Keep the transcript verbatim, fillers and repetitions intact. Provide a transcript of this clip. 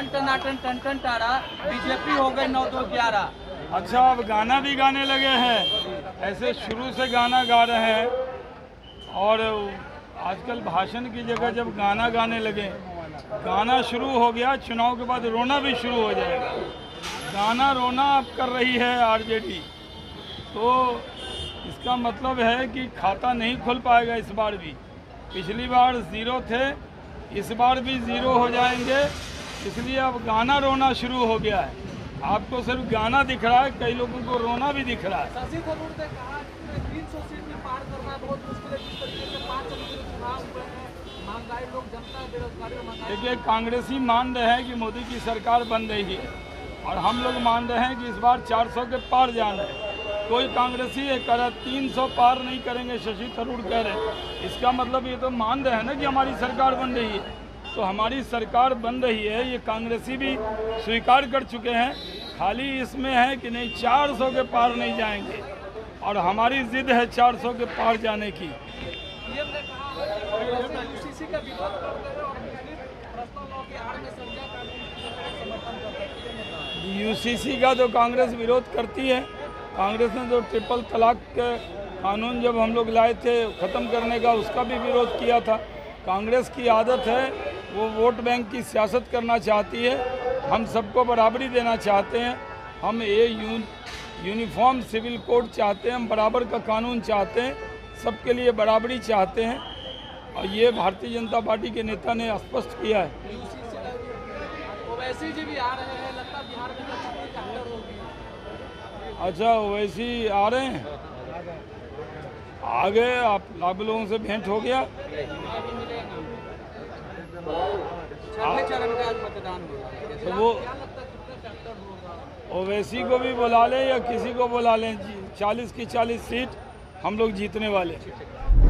Ton टनाटन ton ton टारा, BJP हो गई नौ दो ग्यारह। अच्छा, अब गाना भी गाने लगे हैं, ऐसे शुरू से गाना गा रहे हैं। और आजकल भाषण की जगह जब गाना गाने लगे, गाना शुरू हो गया, चुनाव के बाद रोना भी शुरू हो जाएगा। गाना रोना अब कर रही है आरजेडी, तो इसका मतलब है कि खाता नहीं खुल पाएगा इस बार भी। पिछली बार ज़ीरो थे, इस बार भी ज़ीरो हो जाएंगे, इसलिए अब गाना रोना शुरू हो गया है। आपको सिर्फ गाना दिख रहा है, कई लोगों को रोना भी दिख रहा है। शशि थरूर ने कहा कि तीन सौ सीट में पार करना बहुत मुश्किल है, जिस तरीके से पाँच चुनाव हुए हैं, महंगाई, लोग जनता, बेरोजगारी और महंगाई। देखिए, कांग्रेसी मान रहे हैं कि मोदी की सरकार बन रही है, और हम लोग मान रहे हैं कि इस बार चार सौ के पार जाना है। कोई कांग्रेसी ये कह रहा तीन सौ पार नहीं करेंगे, शशि थरूर कह रहे, इसका मतलब ये तो मान रहे हैं ना कि हमारी सरकार बन रही है। तो हमारी सरकार बन रही है, ये कांग्रेसी भी स्वीकार कर चुके हैं। खाली इसमें है कि नहीं, चार सौ के पार नहीं जाएंगे, और हमारी जिद है चार सौ के पार जाने की। पीएम ने कहा यूसीसी का विरोध करते हैं और पर्सनल लॉ की आड़ में संविधान कानून का समर्थन करते हैं। यूसीसी का तो कांग्रेस विरोध करती है। कांग्रेस ने जो ट्रिपल तलाक के कानून जब हम लोग लाए थे ख़त्म करने का, उसका भी विरोध किया था। कांग्रेस की आदत है, वो वोट बैंक की सियासत करना चाहती है। हम सबको बराबरी देना चाहते हैं। हम ये यून यूनिफॉर्म सिविल कोड चाहते हैं, हम बराबर का कानून चाहते हैं, सबके लिए बराबरी चाहते हैं, और ये भारतीय जनता पार्टी के नेता ने स्पष्ट किया है। ओवैसी जी भी आ रहे हैं, लगता है बिहार में चुनावी टक्कर होगी। अच्छा, ओवैसी आ रहे हैं, आ गए। आप आप लोगों से भेंट हो गया। चरण का आज मतदान होगा, तो वो क्या लगता है कितना फैक्टर होगा? ओवैसी को भी बुला लें या किसी को बुला लें, चालीस की चालीस सीट हम लोग जीतने वाले।